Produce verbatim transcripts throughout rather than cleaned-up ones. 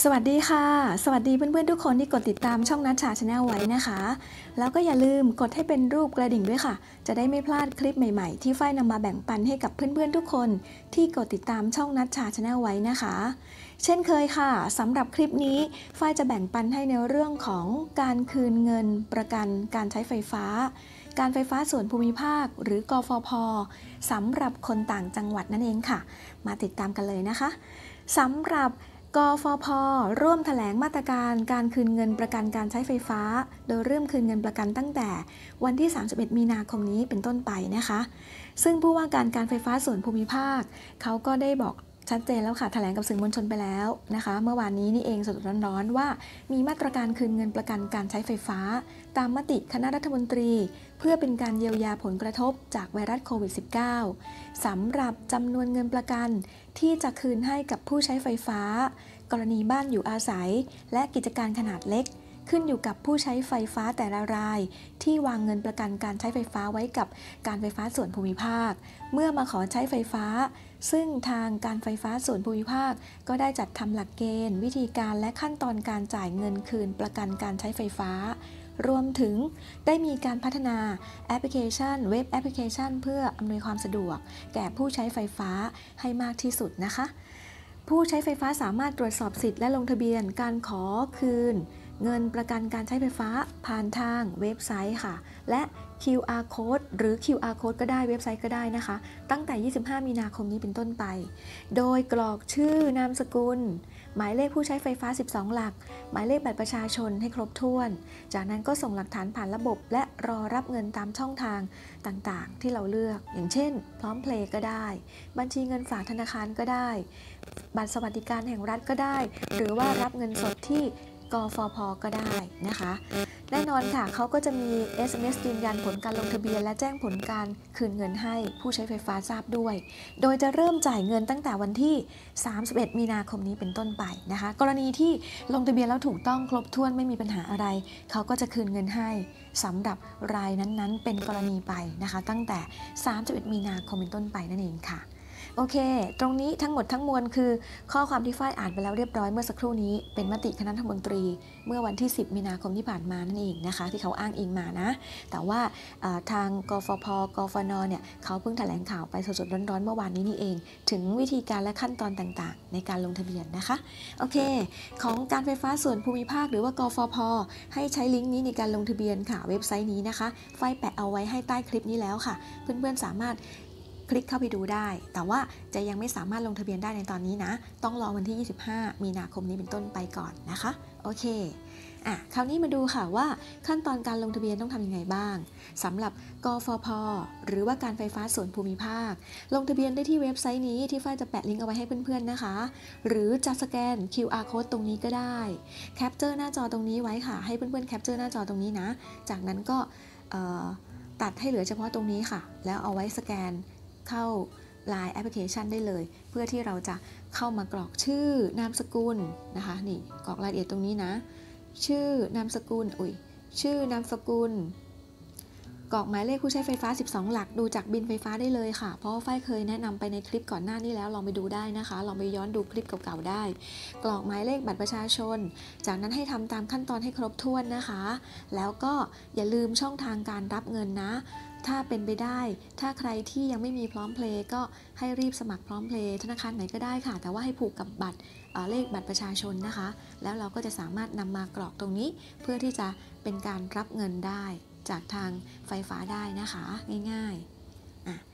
สวัสดีค่ะสวัสดีเพื่อนๆทุกคนที่กดติดตามช่องนัชชาชาแนลไว้นะคะแล้วก็อย่าลืมกดให้เป็นรูปกระดิ่งด้วยค่ะจะได้ไม่พลาดคลิปใหม่ๆที่ฝ้ายนำมาแบ่งปันให้กับเพื่อนๆทุกคนที่กดติดตามช่องนัชชาชาแนลไว้นะคะเช่นเคยค่ะสำหรับคลิปนี้ฝ้ายจะแบ่งปันให้ในเรื่องของการคืนเงินประกันการใช้ไฟฟ้าการไฟฟ้าส่วนภูมิภาคหรือกฟผ.สำหรับคนต่างจังหวัดนั่นเองค่ะมาติดตามกันเลยนะคะสำหรับกฟผ.ร่วมแถลงมาตรการการคืนเงินประกันการใช้ไฟฟ้าโดยเริ่มคืนเงินประกันตั้งแต่วันที่สามสิบเอ็ดมีนาคมนี้เป็นต้นไปนะคะซึ่งผู้ว่าการการไฟฟ้าส่วนภูมิภาคเขาก็ได้บอกชัดเจนแล้วค่ะแถลงกับสื่อมวลชนไปแล้วนะคะเมื่อวานนี้นี่เองสดร้อนๆว่ามีมาตรการคืนเงินประกันการใช้ไฟฟ้าตามมติคณะรัฐมนตรีเพื่อเป็นการเยียวยาผลกระทบจากไวรัสโควิด สิบเก้า สำหรับจำนวนเงินประกันที่จะคืนให้กับผู้ใช้ไฟฟ้ากรณีบ้านอยู่อาศัยและกิจการขนาดเล็กขึ้นอยู่กับผู้ใช้ไฟฟ้าแต่ละรายที่วางเงินประกันการใช้ไฟฟ้าไว้กับการไฟฟ้าส่วนภูมิภาคเมื่อมาขอใช้ไฟฟ้าซึ่งทางการไฟฟ้าส่วนภูมิภาคก็ได้จัดทำหลักเกณฑ์วิธีการและขั้นตอนการจ่ายเงินคืนประกันการใช้ไฟฟ้ารวมถึงได้มีการพัฒนาแอปพลิเคชันเว็บแอปพลิเคชันเพื่ออำนวยความสะดวกแก่ผู้ใช้ไฟฟ้าให้มากที่สุดนะคะผู้ใช้ไฟฟ้าสามารถตรวจสอบสิทธิ์และลงทะเบียนการขอคืนเงินประกันการใช้ไฟฟ้าผ่านทางเว็บไซต์ค่ะและ คิว อาร์ Code หรือ คิว อาร์ Code ก็ได้เว็บไซต์ก็ได้นะคะตั้งแต่ยี่สิบห้ามีนาคมนี้เป็นต้นไปโดยกรอกชื่อนามสกุลหมายเลขผู้ใช้ไฟฟ้าสิบสองหลักหมายเลขบัตรประชาชนให้ครบถ้วนจากนั้นก็ส่งหลักฐานผ่านระบบและรอรับเงินตามช่องทางต่างๆที่เราเลือกอย่างเช่นพร้อมเพลย์ก็ได้บัญชีเงินฝากธนาคารก็ได้บัตรสวัสดิการแห่งรัฐก็ได้หรือว่ารับเงินสดที่กฟผ.ก็ได้นะคะแน่นอนค่ะเขาก็จะมี เอส เอ็ม เอส ยืนยันผลการลงทะเบียนและแจ้งผลการคืนเงินให้ผู้ใช้ไฟฟ้าทราบด้วยโดยจะเริ่มจ่ายเงินตั้งแต่วันที่สามสิบเอ็ดมีนาคมนี้เป็นต้นไปนะคะกรณีที่ลงทะเบียนแล้วถูกต้องครบถ้วนไม่มีปัญหาอะไรเขาก็จะคืนเงินให้สำหรับรายนั้นๆเป็นกรณีไปนะคะตั้งแต่สามสิบเอ็ดมีนาคมเป็นต้นไปนั่นเองค่ะโอเคตรงนี้ทั้งหมดทั้งมวลคือข้อความที่ฝ้ายอ่านไปแล้วเรียบร้อยเมื่อสักครู่นี้เป็นมติคณะรัฐมนตรีเมื่อวันที่สิบมีนาคมที่ผ่านมานั่นเองนะคะที่เขาอ้างอิงมานะแต่ว่าทางกฟผ.กฟน.เนี่ยเขาเพิ่งแถลงข่าวไปสดๆร้อนๆเมื่อวานนี้นี่เองถึงวิธีการและขั้นตอนต่างๆในการลงทะเบียนนะคะโอเคของการไฟฟ้าส่วนภูมิภาคหรือว่ากฟผ.ให้ใช้ลิงก์นี้ในการลงทะเบียนค่ะเว็บไซต์นี้นะคะฝ้ายแปะเอาไว้ให้ใต้คลิปนี้แล้วค่ะเพื่อนๆสามารถคลิกเข้าไปดูได้แต่ว่าจะยังไม่สามารถลงทะเบียนได้ในตอนนี้นะต้องรอวันที่ยี่สิบห้ามีนาคมนี้เป็นต้นไปก่อนนะคะโอเคอ่ะคราวนี้มาดูค่ะว่าขั้นตอนการลงทะเบียนต้องทำยังไงบ้างสำหรับกฟผ.หรือว่าการไฟฟ้าส่วนภูมิภาคลงทะเบียนได้ที่เว็บไซต์นี้ที่ฝ้ายจะแปะลิงก์เอาไว้ให้เพื่อนๆนะคะหรือจะสแกน คิว อาร์ Code ตรงนี้ก็ได้แคปเจอร์หน้าจอตรงนี้ไว้ค่ะให้เพื่อนๆแคปเจอร์หน้าจอตรงนี้นะจากนั้นก็ตัดให้เหลือเฉพาะตรงนี้ค่ะแล้วเอาไว้สแกนเข้า ไลน์ แอปพลิเคชันได้เลยเพื่อที่เราจะเข้ามากรอกชื่อนามสกุลนะคะนี่กรอกรายละเอียดตรงนี้นะชื่อนามสกุลอุ้ยชื่อนามสกุลกรอกหมายเลขผู้ใช้ไฟฟ้าสิบสองหลักดูจากบิลไฟฟ้าได้เลยค่ะเพราะว่าฝ้ายเคยแนะนำไปในคลิปก่อนหน้านี้แล้วลองไปดูได้นะคะลองไปย้อนดูคลิปเก่าๆได้กรอกหมายเลขบัตรประชาชนจากนั้นให้ทำตามขั้นตอนให้ครบถ้วนนะคะแล้วก็อย่าลืมช่องทางการรับเงินนะถ้าเป็นไปได้ถ้าใครที่ยังไม่มีพร้อมเพลย์ก็ให้รีบสมัครพร้อมเพลย์ธนาคารไหนก็ได้ค่ะแต่ว่าให้ผูกกับบัตรเลขบัตรประชาชนนะคะแล้วเราก็จะสามารถนำมากรอกตรงนี้เพื่อที่จะเป็นการรับเงินได้จากทางไฟฟ้าได้นะคะง่ายๆอ่ะ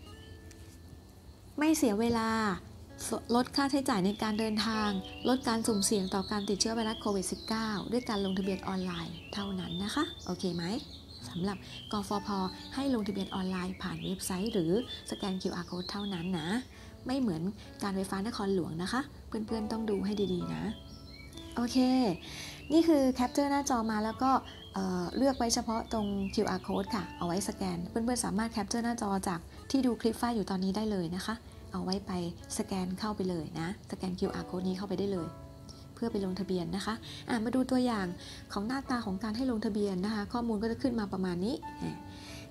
ไม่เสียเวลาลดค่าใช้จ่ายในการเดินทางลดการสุ่มเสี่ยงต่อการติดเชื้อไวรัสโควิด สิบเก้า ด้วยการลงทะเบียนออนไลน์เท่านั้นนะคะโอเคไหมสำหรับกฟผ.ให้ลงทะเบียนออนไลน์ผ่านเว็บไซต์หรือสแกน คิว อาร์ Code เท่านั้นนะไม่เหมือนการไฟฟ้านครหลวงนะคะเพื่อนๆต้องดูให้ดีๆนะโอเคนี่คือแคปเจอร์หน้าจอมาแล้วก็เ, เลือกไว้เฉพาะตรง คิว อาร์ Code ค่ะเอาไว้สแกนเพื่อนๆสามารถแคปเจอร์หน้าจอจากที่ดูคลิปฝ้ายอยู่ตอนนี้ได้เลยนะคะเอาไว้ไปสแกนเข้าไปเลยนะสแกน คิว อาร์ Code นี้เข้าไปได้เลยเพื่อไปลงทะเบียนนะคะะมาดูตัวอย่างของหน้าตาของการให้ลงทะเบียนนะคะข้อมูลก็จะขึ้นมาประมาณนี้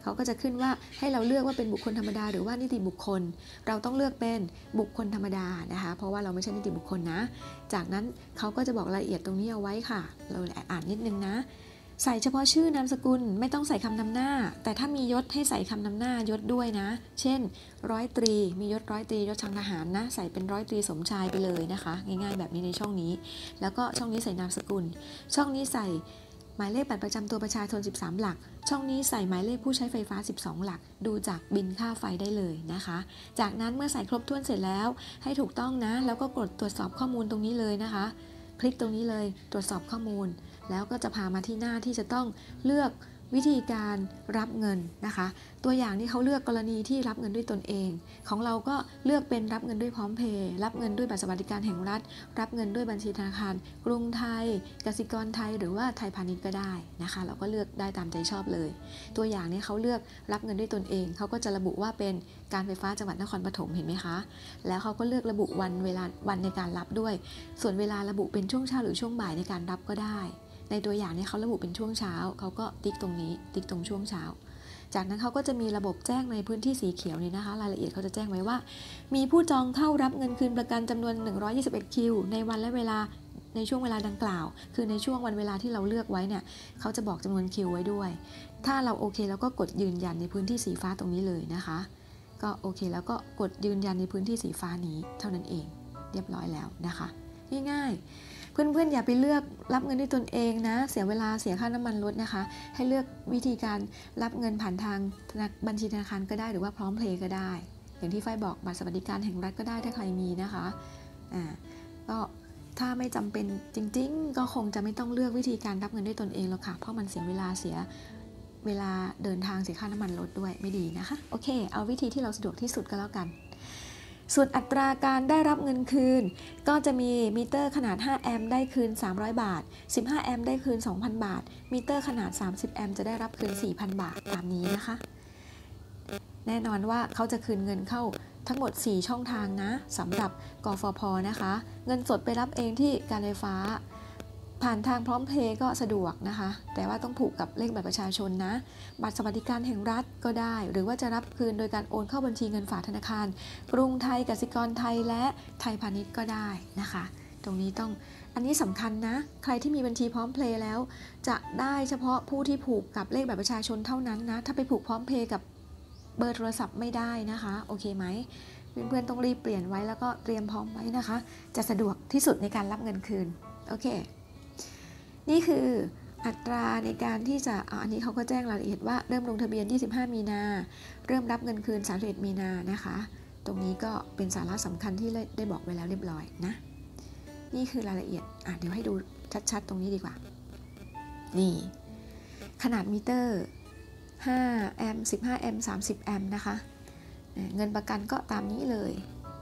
เขาก็จะขึ้นว่าให้เราเลือกว่าเป็นบุคคลธรรมดาหรือว่านิติบุคคลเราต้องเลือกเป็นบุคคลธรรมดานะคะเพราะว่าเราไม่ใช่นิติบุคคลนะจากนั้นเขาก็จะบอกรายละเอียดตรงนี้เอาไว้ค่ะเราอ่านนิดนึงนะใส่เฉพาะชื่อนามสกุลไม่ต้องใส่คำนำหน้าแต่ถ้ามียศให้ใส่คำนำหน้ายศด้วยนะเช่นร้อยตรีมียศร้อยตรียศทางทหารนะใส่เป็นร้อยตรีสมชายไปเลยนะคะง่ายๆแบบนี้ในช่องนี้แล้วก็ช่องนี้ใส่นามสกุลช่องนี้ใส่หมายเลขบัตรประจำตัวประชาชนสิบสามหลักช่องนี้ใส่หมายเลขผู้ใช้ไฟฟ้าสิบสองหลักดูจากบิลค่าไฟได้เลยนะคะจากนั้นเมื่อใส่ครบถ้วนเสร็จแล้วให้ถูกต้องนะแล้วก็กดตรวจสอบข้อมูลตรงนี้เลยนะคะคลิกตรงนี้เลยตรวจสอบข้อมูลแล้วก็จะพามาที่หน้าที่จะต้องเลือกวิธีการรับเงินนะคะตัวอย่างที่เขาเลือกกรณีที่รับเงินด้วยตนเองของเราก็เลือกเป็นรับเงินด้วยพร้อมเพย์รับเงินด้วยบัตรสวัสดิการแห่งรัฐรับเงินด้วยบัญชีธนาคารกรุงไทยกสิกรไทยหรือว่าไทยพาณิชย์ก็ได้นะคะเราก็เลือกได้ตามใจชอบเลยตัวอย่างนี้เขาเลือกรับเงินด้วยตนเองเขาก็จะระบุว่าเป็นการไฟฟ้าจังหวัดนครปฐมเห็นไหมคะแล้วเขาก็เลือกระบุวันเวลาวันในการรับด้วยส่วนเวลาระบุเป็นช่วงเช้าหรือช่วงบ่ายในการรับก็ได้ในตัวอย่างนี้เขาระบุเป็นช่วงเช้าเขาก็ติ๊กตรงนี้ติ๊กตรงช่วงเช้าจากนั้นเขาก็จะมีระบบแจ้งในพื้นที่สีเขียวนี้นะคะรายละเอียดเขาจะแจ้งไว้ว่ามีผู้จองเข้ารับเงินคืนประกันจำนวนหนึ่งร้อยยี่สิบเอ็ดคิวในวันและเวลาในช่วงเวลาดังกล่าวคือในช่วงวันเวลาที่เราเลือกไว้เนี่ยเขาจะบอกจำนวนคิวไว้ด้วยถ้าเราโอเคแล้วก็กดยืนยันในพื้นที่สีฟ้าตรงนี้เลยนะคะก็โอเคแล้วก็กดยืนยันในพื้นที่สีฟ้านี้เท่านั้นเองเรียบร้อยแล้วนะคะง่ายๆเพื่อนๆอย่าไปเลือกรับเงินด้วยตนเองนะเสียเวลาเสียค่าน้ำมันรถนะคะให้เลือกวิธีการรับเงินผ่านทางบัญชีธนาคารก็ได้หรือว่าพร้อมเพลย์ก็ได้อย่างที่ฝ้ายบอกบัตรสวัสดิการแห่งรัฐก็ได้ถ้าใครมีนะคะอ่าก็ถ้าไม่จำเป็นจริงๆก็คงจะไม่ต้องเลือกวิธีการรับเงินด้วยตนเองหรอกค่ะเพราะมันเสียเวลาเสียเวลาเดินทางเสียค่าน้ำมันรถด้วยไม่ดีนะคะโอเคเอาวิธีที่เราสะดวกที่สุดก็แล้วกันส่วนอัตราการได้รับเงินคืนก็จะมีมิเตอร์ขนาดห้าแอมป์ได้คืนสามร้อยบาทสิบห้าแอมป์ได้คืน สองพัน บาทมิเตอร์ขนาดสามสิบแอมป์จะได้รับคืน สี่พัน บาทตามนี้นะคะแน่นอนว่าเขาจะคืนเงินเข้าทั้งหมดสี่ช่องทางนะสำหรับกฟผ.นะคะเงินสดไปรับเองที่การไฟฟ้าผ่านทางพร้อมเพย์ก็สะดวกนะคะแต่ว่าต้องผูกกับเลขบัตรประชาชนนะบัตรสวัสดิการแห่งรัฐก็ได้หรือว่าจะรับคืนโดยการโอนเข้าบัญชีเงินฝากธนาคารกรุงไทยกสิกรไทยและไทยพาณิชย์ก็ได้นะคะตรงนี้ต้องอันนี้สำคัญนะใครที่มีบัญชีพร้อมเพย์แล้วจะได้เฉพาะผู้ที่ผูกกับเลขบัตรประชาชนเท่านั้นนะถ้าไปผูกพร้อมเพย์กับเบอร์โทรศัพท์ไม่ได้นะคะโอเคไหมเพื่อนๆต้องรีบเปลี่ยนไว้แล้วก็เตรียมพร้อมไว้นะคะจะสะดวกที่สุดในการรับเงินคืนโอเคนี่คืออัตราในการที่จะอันนี้เขาก็แจ้งรายละเอียดว่าเริ่มลงทะเบียนยี่สิบห้ามีนาเริ่มรับเงินคืนสามสิบเอ็ดมีนานะคะตรงนี้ก็เป็นสาระสำคัญที่ได้บอกไว้แล้วเรียบร้อยนะนี่คือรายละเอียดอ่ะเดี๋ยวให้ดูชัดๆตรงนี้ดีกว่านี่ขนาดมิเตอร์ห้าแอมป์สิบห้าแอมป์สามสิบแอมป์นะคะเงินประกันก็ตามนี้เลย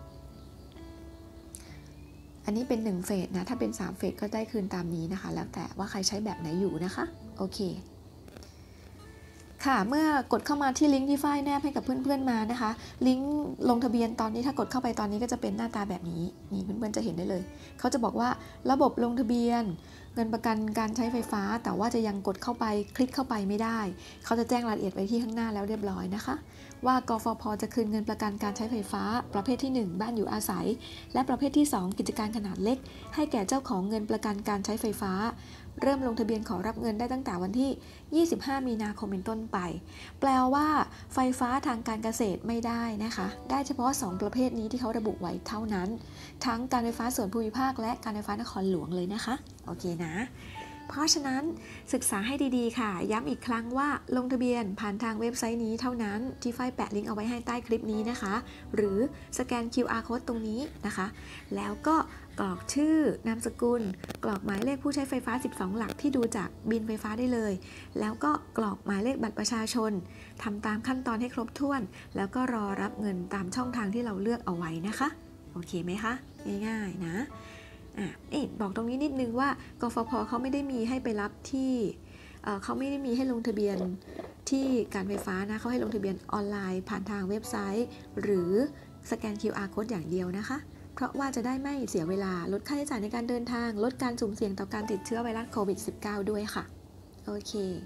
อันนี้เป็นหนึ่งเฟสนะถ้าเป็นสามเฟสก็ได้คืนตามนี้นะคะแล้วแต่ว่าใครใช้แบบไหนอยู่นะคะโอเคค่ะเมื่อกดเข้ามาที่ลิงก์ที่ฝ้ายแนบให้กับเพื่อนๆมานะคะลิงก์ลงทะเบียนตอนนี้ถ้ากดเข้าไปตอนนี้ก็จะเป็นหน้าตาแบบนี้นี่เพื่อนๆจะเห็นได้เลยเขาจะบอกว่าระบบลงทะเบียนเงินประกันการใช้ไฟฟ้าแต่ว่าจะยังกดเข้าไปคลิกเข้าไปไม่ได้เขาจะแจ้งรายละเอียดไว้ที่ข้างหน้าแล้วเรียบร้อยนะคะว่ากฟผ.จะคืนเงินประกันการใช้ไฟฟ้าประเภทที่หนึ่งบ้านอยู่อาศัยและประเภทที่สองกิจการขนาดเล็กให้แก่เจ้าของเงินประกันการใช้ไฟฟ้าเริ่มลงทะเบียนขอรับเงินได้ตั้งแต่วันที่ยี่สิบห้ามีนาคมเป็นต้นไปแปลว่าไฟฟ้าทางการเกษตรไม่ได้นะคะได้เฉพาะสองประเภทนี้ที่เขาระบุไว้เท่านั้นทั้งการไฟฟ้าส่วนภูมิภาคและการไฟฟ้านครหลวงเลยนะคะโอเคนะเพราะฉะนั้นศึกษาให้ดีๆค่ะย้ำอีกครั้งว่าลงทะเบียนผ่านทางเว็บไซต์นี้เท่านั้นที่ฝ้ายแปะลิงก์เอาไว้ให้ใต้คลิปนี้นะคะหรือสแกน คิว อาร์ Code ตรงนี้นะคะแล้วก็กรอกชื่อนามสกุลกรอกหมายเลขผู้ใช้ไฟฟ้าสิบสองหลักที่ดูจากบิลไฟฟ้าได้เลยแล้วก็กรอกหมายเลขบัตรประชาชนทำตามขั้นตอนให้ครบถ้วนแล้วก็รอรับเงินตามช่องทางที่เราเลือกเอาไว้นะคะโอเคไหมคะง่ายๆนะอ่ะเอ๊ะบอกตรงนี้นิดนึงว่ากฟผ.เขาไม่ได้มีให้ไปรับที่เอ่อเขาไม่ได้มีให้ลงทะเบียนที่การไฟฟ้านะเขาให้ลงทะเบียนออนไลน์ผ่านทางเว็บไซต์หรือสแกน คิว อาร์ Code อย่างเดียวนะคะเพราะว่าจะได้ไม่เสียเวลาลดค่าใช้จ่ายในการเดินทางลดการสุ่มเสี่ยงต่อการติดเชื้อไวรัสโควิด สิบเก้า ด้วยค่ะโอเค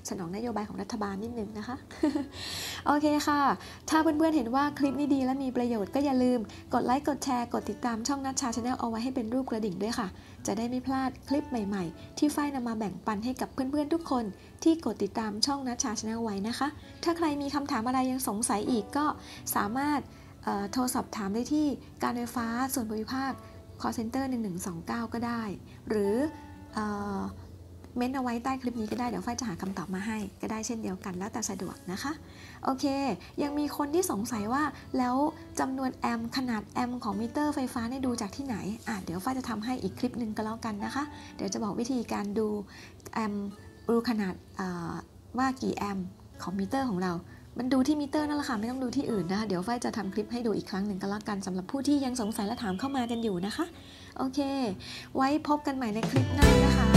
สนองนโยบายของรัฐบาลนิดนึงนะคะ โอเคค่ะถ้าเพื่อนๆเห็นว่าคลิปนี้ดีและมีประโยชน์ก็อย่าลืมกดไลค์กดแชร์กดติดตามช่องนัชชาชาแนลเอาไว้ให้เป็นรูปกระดิ่งด้วยค่ะจะได้ไม่พลาดคลิปใหม่ๆที่ฝ้ายนำมาแบ่งปันให้กับเพื่อนๆทุกคนที่กดติดตามช่องนัชชาชาแนลไว้นะคะถ้าใครมีคำถามอะไรยังสงสัยอีกก็สามารถโทรสอบถามได้ที่การไฟฟ้าส่วนภูมิภาค call center หนึ่งหนึ่งสองเก้าก็ได้หรือเม้นเอาไว้ใต้คลิปนี้ก็ได้เดี๋ยวฝ้ายจะหาคำตอบมาให้ก็ได้เช่นเดียวกันแล้วแต่สะดวกนะคะโอเคยังมีคนที่สงสัยว่าแล้วจำนวนแอมป์ขนาดแอมป์ของมิเตอร์ไฟฟ้าเนี่ยดูจากที่ไหนอ่ะเดี๋ยวฝ้ายจะทำให้อีกคลิปหนึ่งก็แล้วกันนะคะเดี๋ยวจะบอกวิธีการดูแอมป์ดูขนาดว่ากี่แอมป์ของมิเตอร์ของเรามันดูที่มิเตอร์นั่นแหละค่ะไม่ต้องดูที่อื่นนะคะเดี๋ยวฝ้ายจะทำคลิปให้ดูอีกครั้งหนึ่งก็แล้วกันสำหรับผู้ที่ยังสงสัยและถามเข้ามากันอยู่นะคะโอเคไว้พบกันใหม่ในคลิปหน้านะคะ